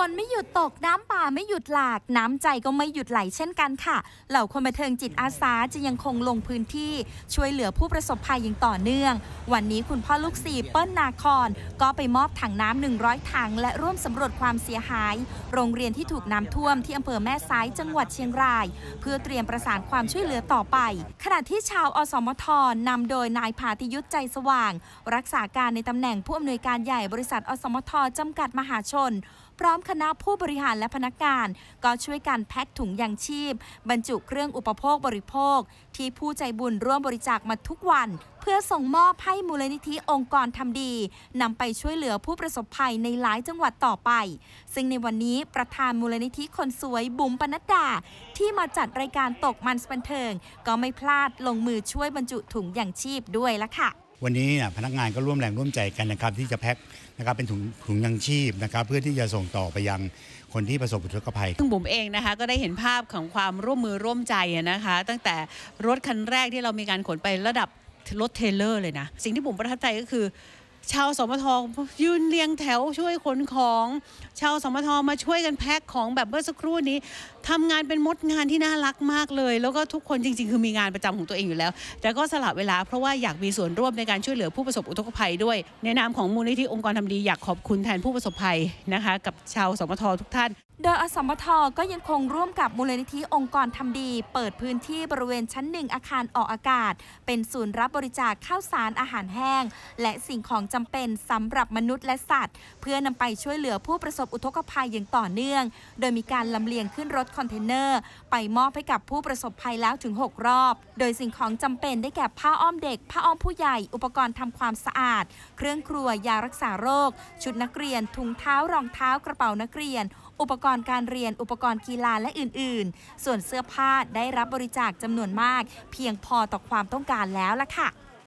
นไม่หยุดตกน้ำป่าไม่หยุดหลากน้ำใจก็ไม่หยุดไหลเช่นกันค่ะเหล่าคนบันเทิงจิตอาสาจะยังคงลงพื้นที่ช่วยเหลือผู้ประสบภัยอย่างต่อเนื่องวันนี้คุณพ่อลูกสี่เปิ้ลนาคอนก็ไปมอบถังน้ำ100 ถังและร่วมสำรวจความเสียหายโรงเรียนที่ถูกน้ำท่วมที่อำเภอแม่สายจังหวัดเชียงรายเพื่อเตรียมประสานความช่วยเหลือต่อไปขณะที่ชาวอสมทนำโดยนายภาติยุทธใจสว่างรักษาการในตำแหน่งผู้อำนวยการใหญ่บริษัทอสมทจำกัดมหาชนพร้อมคณะผู้บริหารและพนักงานก็ช่วยกันแพ็คถุงยางชีพบรรจุเครื่องอุปโภคบริโภคที่ผู้ใจบุญร่วมบริจาคมาทุกวันเพื่อส่งมอบให้มูลนิธิองค์กรทำดีนำไปช่วยเหลือผู้ประสบภัยในหลายจังหวัดต่อไปซึ่งในวันนี้ประธานมูลนิธิคนสวยบุ๋มปนัดดาที่มาจัดรายการตกมันบันเทิงก็ไม่พลาดลงมือช่วยบรรจุถุงยางชีพด้วยละค่ะวันนี้พนักงานก็ร่วมแรงร่วมใจกันนะครับที่จะแพ็คนะครับเป็นถุงยังชีพนะครับเพื่อที่จะส่งต่อไปยังคนที่ประสบอุทกภัยซึ่งบุ๋มเองนะคะก็ได้เห็นภาพของความร่วมมือร่วมใจนะคะตั้งแต่รถคันแรกที่เรามีการขนไประดับรถเทรลเลอร์เลยนะสิ่งที่บุ๋มประทับใจก็คือชาวสมทยืนเรียงแถวช่วยขนของชาวสมทมาช่วยกันแพ็คของแบบเมื่อสักครู่นี้ทำงานเป็นมดงานที่น่ารักมากเลยแล้วก็ทุกคนจริงๆคือมีงานประจำของตัวเองอยู่แล้วแต่ก็สละเวลาเพราะว่าอยากมีส่วนร่วมในการช่วยเหลือผู้ประสบอุทกภัยด้วยในนามของมูลนิธิองค์กรทำดีอยากขอบคุณแทนผู้ประสบภัยนะคะกับชาวสมททุกท่านโดยอสมทก็ยังคงร่วมกับมูลนิธิองค์กรทำดีเปิดพื้นที่บริเวณชั้น1อาคารออกอากาศเป็นศูนย์รับบริจาคข้าวสารอาหารแห้งและสิ่งของจำเป็นสำหรับมนุษย์และสัตว์เพื่อนำไปช่วยเหลือผู้ประสบอุทกภัยอย่างต่อเนื่องโดยมีการลำเลียงขึ้นรถคอนเทนเนอร์ไปมอบให้กับผู้ประสบภัยแล้วถึง6 รอบโดยสิ่งของจำเป็นได้แก่ผ้าอ้อมเด็กผ้าอ้อมผู้ใหญ่อุปกรณ์ทำความสะอาดเครื่องครัวยารักษาโรคชุดนักเรียนถุงเท้ารองเท้ากระเป๋านักเรียนอุปกรณ์การเรียนอุปกรณ์กีฬาและอื่นๆส่วนเสื้อผ้าได้รับบริจาคจำนวนมากเพียงพอต่อความต้องการแล้วล่ะค่ะ